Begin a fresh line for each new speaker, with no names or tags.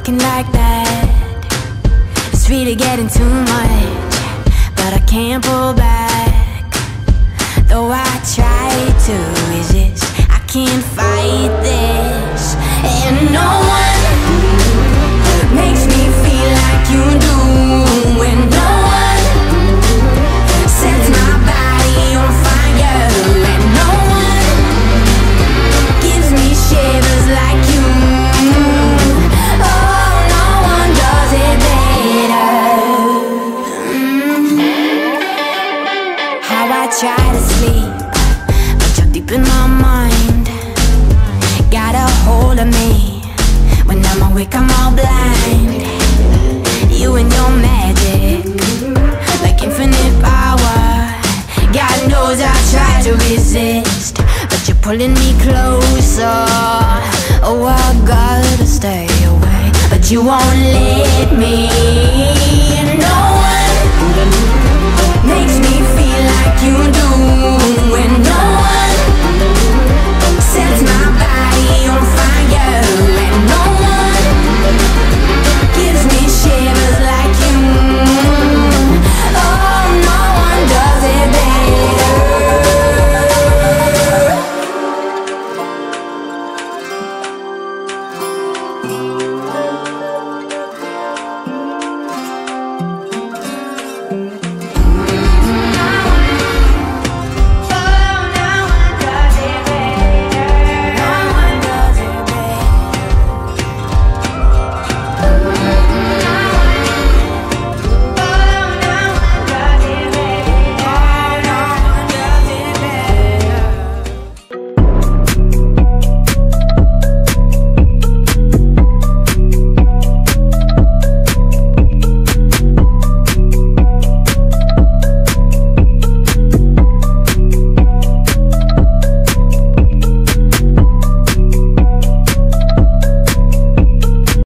talking like that. It's really getting too much, but I can't pull back. Though I try to resist, I can't fight this. And no one makes me feel like you do. And no one sets my body on fire. And no one gives me shivers like you. Oh, no one does it better. How I try to sleep, but you're deep in my mind. Got a hold of me. When I'm awake, I'm all blind. You and your magic, like infinite power. God knows I try to resist, but you're pulling me closer. Oh, I gotta stay away, but you won't let me. No one makes me feel like you do. And no one sets my body on fire. And no one gives me shivers like you. Oh, no one does it better.